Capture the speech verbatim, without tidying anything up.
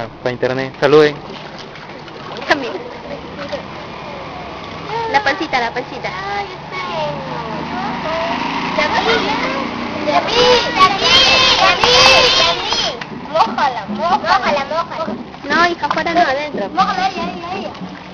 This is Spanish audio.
para internet. Saluden. También. La pancita, la pancita. Mójala, mójala, mójala. No, hija, afuera no, adentro. Mójala ahí, ahí, ahí.